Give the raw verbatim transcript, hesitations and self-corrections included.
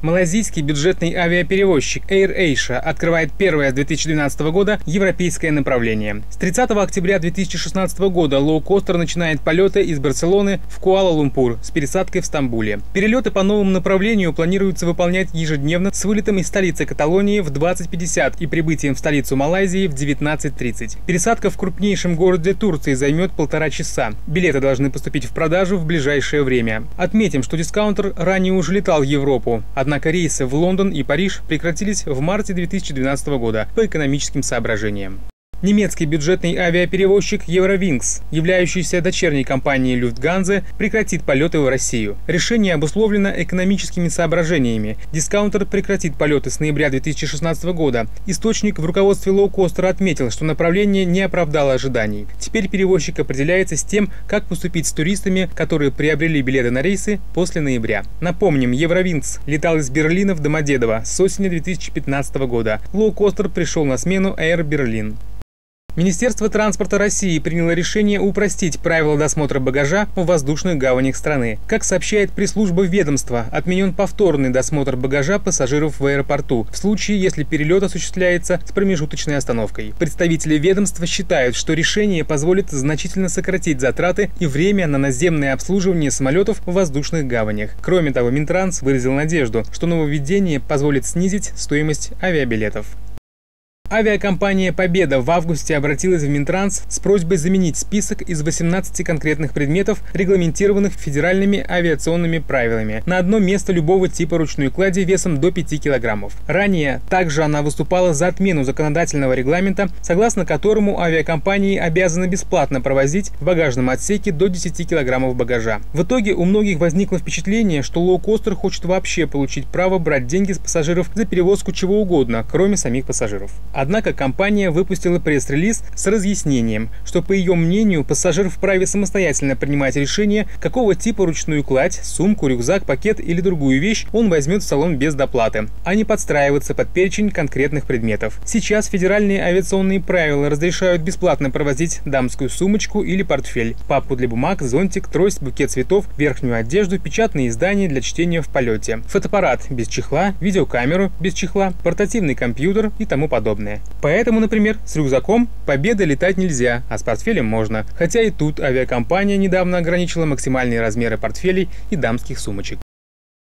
Малайзийский бюджетный авиаперевозчик Air Asia открывает первое с две тысячи двенадцатого года европейское направление. С тридцатого октября две тысячи шестнадцатого года лоукостер начинает полеты из Барселоны в Куала-Лумпур с пересадкой в Стамбуле. Перелеты по новому направлению планируется выполнять ежедневно с вылетом из столицы Каталонии в двадцать пятьдесят и прибытием в столицу Малайзии в девятнадцать тридцать. Пересадка в крупнейшем городе Турции займет полтора часа. Билеты должны поступить в продажу в ближайшее время. Отметим, что дискаунтер ранее уже летал в Европу, однако рейсы в Лондон и Париж прекратились в марте две тысячи двенадцатого года по экономическим соображениям. Немецкий бюджетный авиаперевозчик Eurowings, являющийся дочерней компанией Lufthansa, прекратит полеты в Россию. Решение обусловлено экономическими соображениями. Дискаунтер прекратит полеты с ноября две тысячи шестнадцатого года. Источник в руководстве лоукостера отметил, что направление не оправдало ожиданий. Теперь перевозчик определяется с тем, как поступить с туристами, которые приобрели билеты на рейсы после ноября. Напомним, Eurowings летал из Берлина в Домодедово с осени две тысячи пятнадцатого года. Лоукостер пришел на смену Air Berlin. Министерство транспорта России приняло решение упростить правила досмотра багажа в воздушных гаванях страны. Как сообщает пресс-служба ведомства, отменен повторный досмотр багажа пассажиров в аэропорту, в случае, если перелет осуществляется с промежуточной остановкой. Представители ведомства считают, что решение позволит значительно сократить затраты и время на наземное обслуживание самолетов в воздушных гаванях. Кроме того, Минтранс выразил надежду, что нововведение позволит снизить стоимость авиабилетов. Авиакомпания «Победа» в августе обратилась в Минтранс с просьбой заменить список из восемнадцати конкретных предметов, регламентированных федеральными авиационными правилами, на одно место любого типа ручной клади весом до пяти килограммов. Ранее также она выступала за отмену законодательного регламента, согласно которому авиакомпании обязаны бесплатно провозить в багажном отсеке до десяти килограммов багажа. В итоге у многих возникло впечатление, что лоукостер хочет вообще получить право брать деньги с пассажиров за перевозку чего угодно, кроме самих пассажиров. Однако компания выпустила пресс-релиз с разъяснением, что, по ее мнению, пассажир вправе самостоятельно принимать решение, какого типа ручную кладь, сумку, рюкзак, пакет или другую вещь он возьмет в салон без доплаты, а не подстраиваться под перечень конкретных предметов. Сейчас федеральные авиационные правила разрешают бесплатно провозить дамскую сумочку или портфель, папку для бумаг, зонтик, трость, букет цветов, верхнюю одежду, печатные издания для чтения в полете, фотоаппарат без чехла, видеокамеру без чехла, портативный компьютер и тому подобное. Поэтому, например, с рюкзаком «Победа» летать нельзя, а с портфелем можно. Хотя и тут авиакомпания недавно ограничила максимальные размеры портфелей и дамских сумочек.